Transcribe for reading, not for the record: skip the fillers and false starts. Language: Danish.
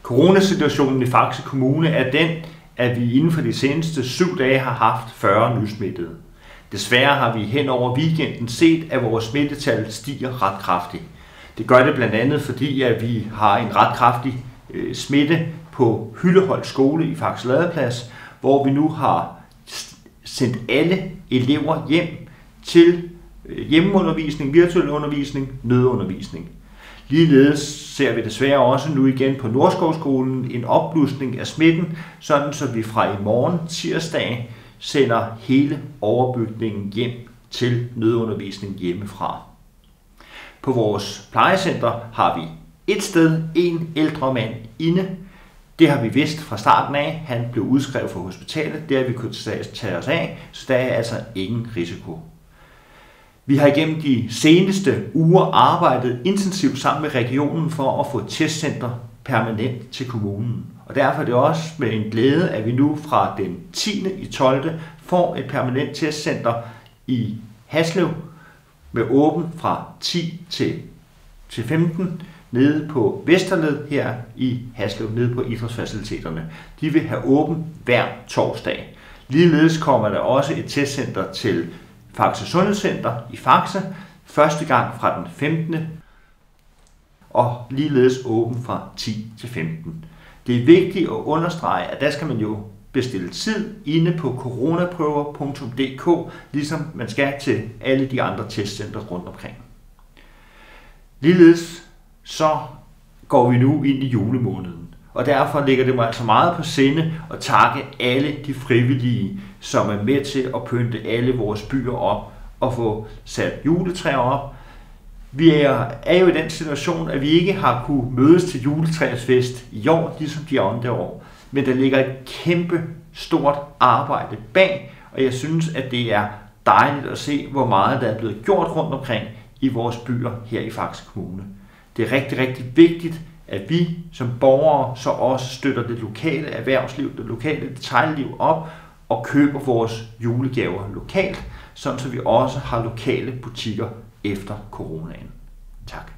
Coronasituationen i Faxe Kommune er den, at vi inden for de seneste 7 dage har haft 40 nysmittede. Desværre har vi hen over weekenden set, at vores smittetal stiger ret kraftigt. Det gør det blandt andet fordi, at vi har en ret kraftig smitte på Hylleholt skole i Faxe Ladeplads, hvor vi nu har sendt alle elever hjem til hjemmeundervisning, virtuel undervisning, nødundervisning. Ligeledes ser vi desværre også nu igen på Nordskovskolen en opblusning af smitten, sådan så vi fra i morgen tirsdag sender hele overbygningen hjem til nødundervisning hjemmefra. På vores plejecenter har vi et sted en ældre mand inde. Det har vi vidst fra starten af. Han blev udskrevet fra hospitalet. Det har vi kunnet tage os af, så der er altså ingen risiko. Vi har igennem de seneste uger arbejdet intensivt sammen med regionen for at få et testcenter permanent til kommunen. Og derfor er det også med en glæde, at vi nu fra den 10.12. får et permanent testcenter i Haslev med åben fra 10 til 15 nede på Vesterled her i Haslev, nede på idrætsfaciliteterne. De vil have åben hver torsdag. Ligeledes kommer der også et testcenter til Faxe Sundhedscenter i Faxe, første gang fra den 15. og ligeledes åben fra 10 til 15. Det er vigtigt at understrege, at der skal man jo bestille tid inde på coronaprøver.dk, ligesom man skal til alle de andre testcenter rundt omkring. Ligeledes så går vi nu ind i julemåneden, og derfor ligger det mig altså meget på sinde at takke alle de frivillige, som er med til at pynte alle vores byer op og få sat juletræer op. Vi er jo i den situation, at vi ikke har kunne mødes til juletræsfest i år, ligesom de andre år. Men der ligger et kæmpe stort arbejde bag, og jeg synes, at det er dejligt at se, hvor meget der er blevet gjort rundt omkring i vores byer her i Faxe Kommune. Det er rigtig, rigtig vigtigt, at vi som borgere så også støtter det lokale erhvervsliv, det lokale detailliv op og køber vores julegaver lokalt, sådan så vi også har lokale butikker efter coronaen. Tak.